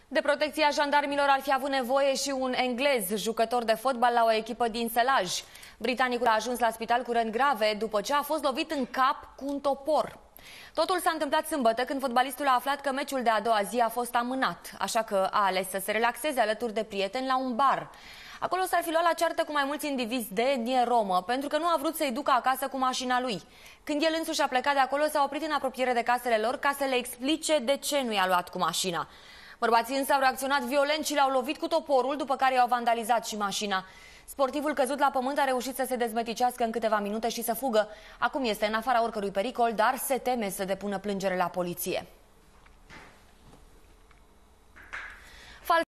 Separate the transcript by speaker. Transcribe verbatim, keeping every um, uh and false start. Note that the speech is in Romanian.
Speaker 1: De protecția jandarmilor ar fi avut nevoie și un englez, jucător de fotbal la o echipă din Sălaj. Britanicul a ajuns la spital cu răni grave după ce a fost lovit în cap cu un topor. Totul s-a întâmplat sâmbătă, când fotbalistul a aflat că meciul de a doua zi a fost amânat, așa că a ales să se relaxeze alături de prieteni la un bar. Acolo s-ar fi luat la ceartă cu mai mulți indivizi de etnie romă, pentru că nu a vrut să-i ducă acasă cu mașina lui. Când el însuși a plecat de acolo, s-a oprit în apropiere de casele lor ca să le explice de ce nu i-a luat cu mașina. Bărbații însă au reacționat violent și l-au lovit cu toporul, după care i-au vandalizat și mașina. Sportivul căzut la pământ a reușit să se dezmeticească în câteva minute și să fugă. Acum este în afara oricărui pericol, dar se teme să depună plângere la poliție.